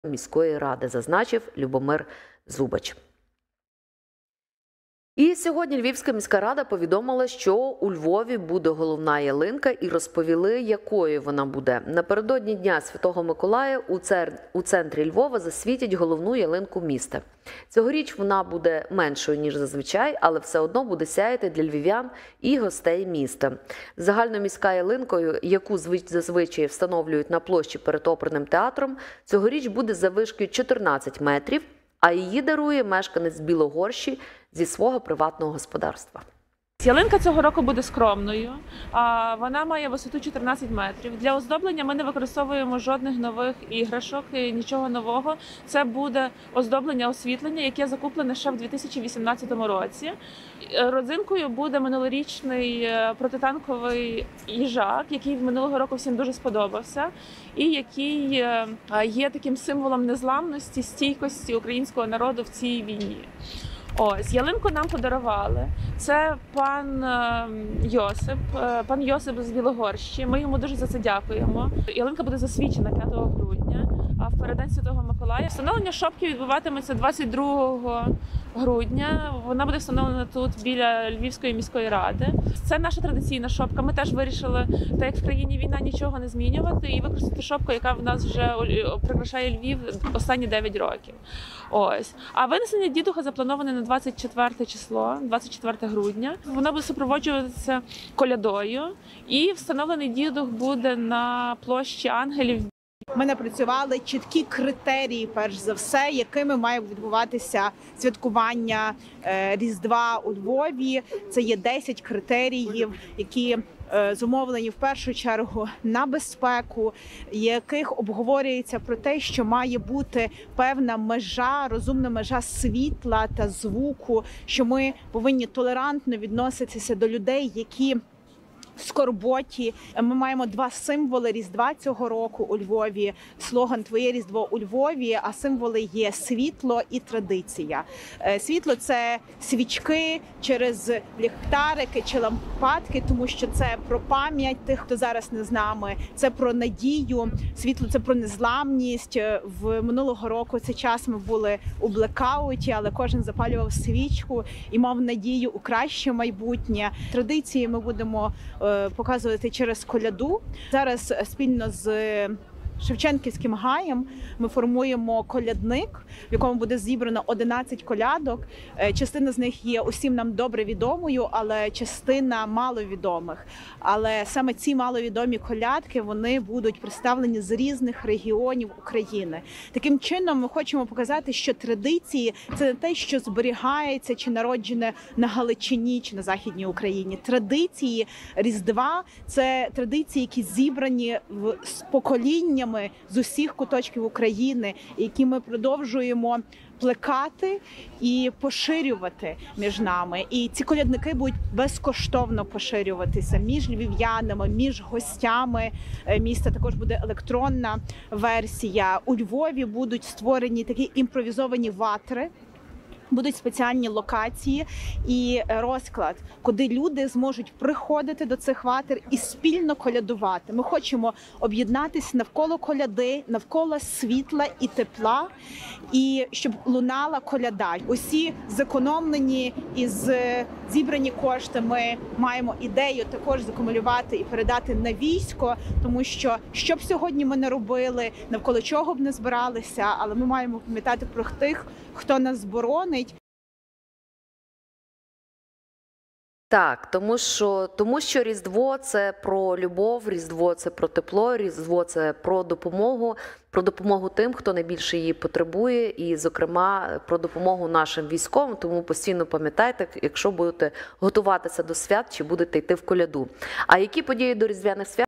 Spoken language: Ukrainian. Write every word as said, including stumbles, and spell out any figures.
міської ради, зазначив Любомир Зубач. І сьогодні Львівська міська рада повідомила, що у Львові буде головна ялинка, і розповіли, якою вона буде. Напередодні Дня Святого Миколая у, цер... у центрі Львова засвітять головну ялинку міста. Цьогоріч вона буде меншою, ніж зазвичай, але все одно буде сяяти для львів'ян і гостей міста. Загальноміська ялинкою, яку зазвичай встановлюють на площі перед оперним театром, цьогоріч буде заввишки чотирнадцять метрів, а її дарує мешканець Білогорщі зі свого приватного господарства. Ялинка цього року буде скромною, вона має висоту чотирнадцять метрів. Для оздоблення ми не використовуємо жодних нових іграшок, нічого нового. Це буде оздоблення освітлення, яке закуплене ще в дві тисячі вісімнадцятому році. Родзинкою буде минулорічний протитанковий їжак, який минулого року всім дуже сподобався, і який є таким символом незламності, стійкості українського народу в цій війні. Ось, ялинку нам подарували. Це пан Йосип, пан Йосип з Білогорщі. Ми йому дуже за це дякуємо. Ялинка буде засвічена п'ятого грудня, а в переддень Святого Миколая. Встановлення шопки відбуватиметься двадцять другого грудня. Вона буде встановлена тут, біля Львівської міської ради. Це наша традиційна шопка. Ми теж вирішили, так як в країні війна, нічого не змінювати і використати шопку, яка в нас вже прикрашає Львів останні дев'ять років. Ось. А винесення дідуха заплановане на двадцять четверте число, двадцять четверте грудня. Вона буде супроводжуватися колядою, і встановлений дідух буде на площі Ангелів. Ми напрацювали чіткі критерії, перш за все, якими має відбуватися святкування Різдва у Львові. Це є десять критеріїв, які зумовлені в першу чергу на безпеку, яких обговорюється про те, що має бути певна межа, розумна межа світла та звуку, що ми повинні толерантно відноситися до людей, які в скорботі. Ми маємо два символи Різдва цього року у Львові. Слоган «Твоє Різдво у Львові», а символи є світло і традиція. Світло – це свічки через ліхтарики чи лампадки, тому що це про пам'ять тих, хто зараз не з нами, це про надію. Світло – це про незламність. В минулого року цей час ми були у блекауті, але кожен запалював свічку і мав надію у краще майбутнє. Традиції ми будемо показувати через коляду. Зараз спільно з Шевченківським гаєм ми формуємо колядник, в якому буде зібрано одинадцять колядок. Частина з них є усім нам добре відомою, але частина маловідомих. Але саме ці маловідомі колядки, вони будуть представлені з різних регіонів України. Таким чином ми хочемо показати, що традиції – це не те, що зберігається чи народжене на Галичині чи на Західній Україні. Традиції Різдва – це традиції, які зібрані з поколіннями з усіх куточків України, які ми продовжуємо плекати і поширювати між нами. І ці колядники будуть безкоштовно поширюватися між львів'янами, між гостями міста. Також буде електронна версія. У Львові будуть створені такі імпровізовані ватри, будуть спеціальні локації і розклад, куди люди зможуть приходити до цих ватер і спільно колядувати. Ми хочемо об'єднатися навколо коляди, навколо світла і тепла, і щоб лунала коляда. Усі зекономлені і зібрані кошти ми маємо ідею також закумулювати і передати на військо, тому що, що б сьогодні ми не робили, навколо чого б не збиралися, але ми маємо пам'ятати про тих, хто нас боронить. Так, тому що, тому що Різдво – це про любов, Різдво – це про тепло, Різдво – це про допомогу, про допомогу тим, хто найбільше її потребує, і, зокрема, про допомогу нашим військовим. Тому постійно пам'ятайте, якщо будете готуватися до свят, чи будете йти в коляду. А які події до Різдвяних свят?